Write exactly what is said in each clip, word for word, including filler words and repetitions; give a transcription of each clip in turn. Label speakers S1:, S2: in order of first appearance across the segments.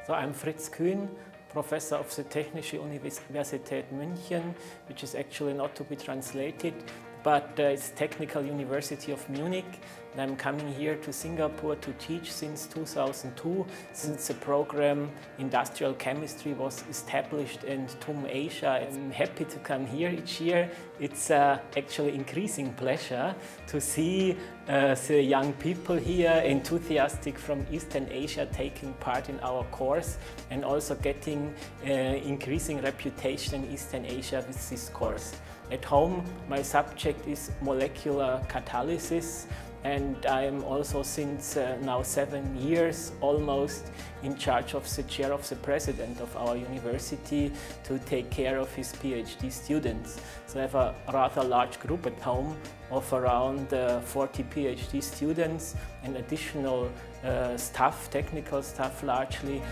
S1: So I'm Fritz Kühn, professor of the Technische Universität München, which is actually not to be translated, but uh, it's Technical University of Munich. And I'm coming here to Singapore to teach since two thousand two, since the program Industrial Chemistry was established in T U M Asia. I'm happy to come here each year. It's uh, actually increasing pleasure to see uh, the young people here, enthusiastic from Eastern Asia, taking part in our course and also getting uh, increasing reputation in Eastern Asia with this course. At home, my subject is molecular catalysis, and I am also since uh, now seven years almost in charge of the chair of the president of our university to take care of his PhD students. So I have a rather large group at home of around uh, forty PhD students and additional uh, staff, technical staff largely.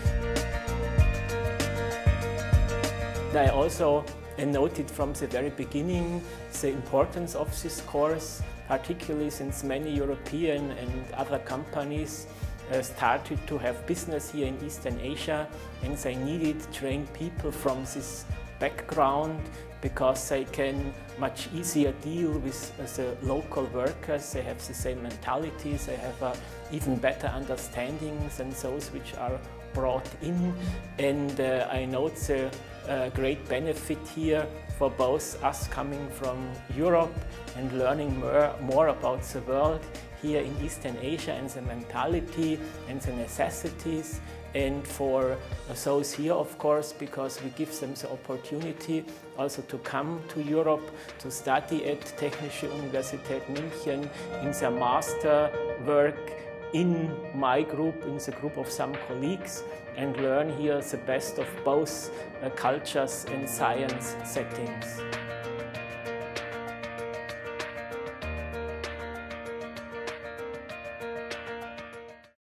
S1: I also noted from the very beginning the importance of this course, particularly since many European and other companies uh, started to have business here in Eastern Asia, and they needed trained people from this background because they can much easier deal with uh, the local workers. They have the same mentalities, they have uh, even better understandings than those which are brought in, and uh, I note the uh, great benefit here for both us coming from Europe and learning more, more about the world here in Eastern Asia and the mentality and the necessities, and for those here, of course, because we give them the opportunity also to come to Europe to study at Technische Universität München in their master work in my group, in the group of some colleagues, and learn here the best of both uh, cultures and science settings.